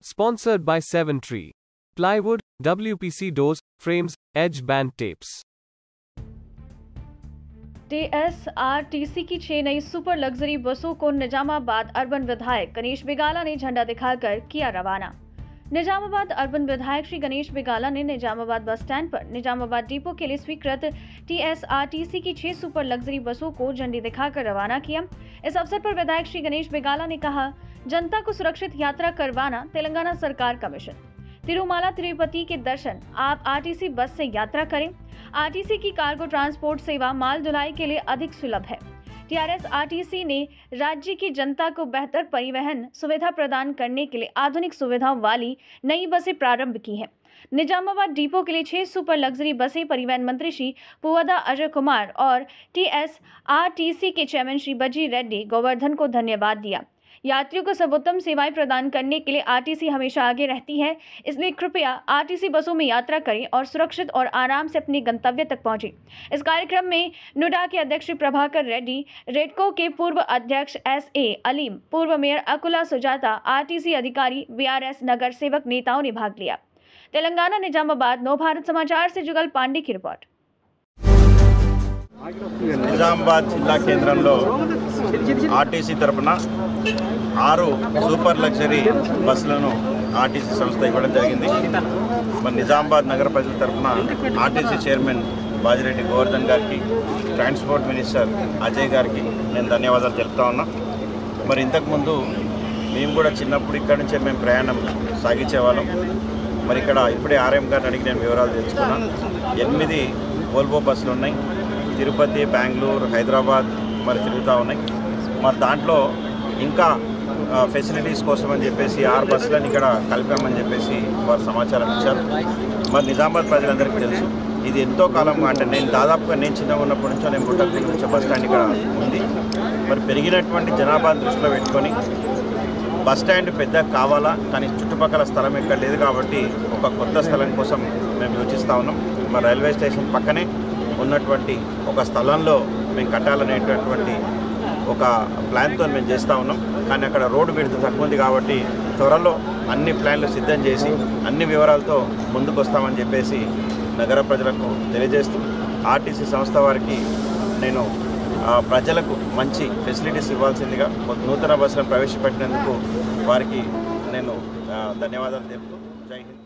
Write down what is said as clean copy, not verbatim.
Sponsored by Seven Tree Plywood, WPC doors, frames, edge band tapes. TSRTC की 6 नई super luxury बसों को Nizamabad urban विधायक गणेश बिगाला ने झंडा दिखाकर किया रवाना। निजामाबाद अर्बन विधायक श्री गणेश बिगाला ने निजामाबाद बस स्टैंड पर निजामाबाद डिपो के लिए स्वीकृत टीएसआरटीसी की 6 सुपर लग्जरी बसों को झंडी दिखाकर रवाना किया। इस अवसर पर विधायक श्री गणेश बिगाला ने कहा, जनता को सुरक्षित यात्रा करवाना तेलंगाना सरकार का मिशन। तिरुमाला तिरुपति के दर्शन आप आरटीसी बस से यात्रा करें। आरटीसी की कार्गो ट्रांसपोर्ट सेवा माल ढुलाई के लिए अधिक सुलभ है। टीआरएसआरटीसी ने राज्य की जनता को बेहतर परिवहन सुविधा प्रदान करने के लिए आधुनिक सुविधाओं वाली नई बसें प्रारंभ की हैं। निजामाबाद डिपो के लिए 6 सुपर लग्जरी बसें परिवहन मंत्री श्री पुवदा अजय कुमार और टीएसआरटीसी के चेयरमैन श्री बजी रेड्डी गोवर्धन को धन्यवाद दिया। यात्रियों को सर्वोत्तम सेवाएं प्रदान करने के लिए आरटीसी हमेशा आगे रहती है, इसलिए कृपया आरटीसी बसों में यात्रा करें और सुरक्षित और आराम से अपने गंतव्य तक पहुंचें। इस कार्यक्रम में नोएडा के अध्यक्ष प्रभाकर रेड्डी, रेडको के पूर्व अध्यक्ष एसए अलीम, पूर्व मेयर अकुला सुजाता, आरटीसी अधिकारी, वीआरएस नगर सेवक नेताओं ने भाग लिया। तेलंगाना निजामाबाद नवभारत समाचार से जुगल पांडे की रिपोर्ट। నిజామాబాద్ జిల్లా కేంద్రంలో ఆర్టీసీ తరపున 6 సూపర్ లగ్జరీ బస్సులను ఆర్టీసీ సంస్థ ఇవ్వడం జరిగింది। మరి నిజామాబాద్ నగర ప్రజల తరపున ఆర్టీసీ చైర్మన్ బాజిరెడ్డి గోవర్ధన్ గారికి, ట్రాన్స్పోర్ట్ మినిస్టర్ అజయ్ గారికి నేను ధన్యవాదాలు తెలుపుతా ఉన్నా। మరి ఇంతకుముందు మేము కూడా చిన్నప్పుడు ఇక్కడ నుంచే మేము ప్రయాణం సాగించేవాళ్ళం। మరి ఇక్కడ ఇప్పుడే ఆర్ఎం గారిని అడిగి నేను వివరాలు తెలుసుకున్నాను। 8 వోల్వో బస్సులు ఉన్నాయి, తిరుపతి, బెంగళూరు, హైదరాబాద్ మరి తిరుగుతూ ఉన్నాయి। మరి దాంట్లో ఇంకా ఫెసిలిటీస్ కోసం అని చెప్పేసి 6 బస్సులను ఇక్కడ కలిపామని చెప్పేసి వారు సమాచారం ఇచ్చారు। మరి నిజామాబాద్ ప్రజలందరికీ తెలుసు, ఇది ఎంతో కాలంగా అంటే నేను దాదాపుగా నేను చిన్నగా ఉన్నప్పటి నుంచో నేను పుట్టక నుంచి బస్ స్టాండ్ ఇక్కడ ఉంది। మరి పెరిగినటువంటి జనాభాను దృష్టిలో పెట్టుకొని బస్ స్టాండ్ పెద్దగా కావాలా, కానీ చుట్టుపక్కల స్థలం ఎక్కడ లేదు కాబట్టి ఒక కొత్త స్థలం కోసం మేము యోచిస్తూ ఉన్నాం। మరి రైల్వే స్టేషన్ పక్కనే ఉన్నటువంటి ఒక స్థలంలో మేము కట్టాలనేటటువంటి ఒక ప్లాన్తో మేము చేస్తూ ఉన్నాం। కానీ అక్కడ రోడ్డు విడత తక్కువ ఉంది కాబట్టి త్వరలో అన్ని ప్లాన్లు సిద్ధం చేసి అన్ని వివరాలతో ముందుకు వస్తామని చెప్పేసి నగర ప్రజలకు తెలియజేస్తూ ఆర్టీసీ సంస్థ వారికి నేను ప్రజలకు మంచి ఫెసిలిటీస్ ఇవ్వాల్సిందిగా నూతన బస్సులను ప్రవేశపెట్టినందుకు వారికి నేను ధన్యవాదాలు తెలుపుతూ జై హింద్।